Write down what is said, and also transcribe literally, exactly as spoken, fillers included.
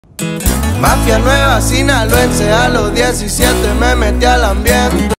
Mafia nueva sinaloense, a los diecisiete me metí al ambiente.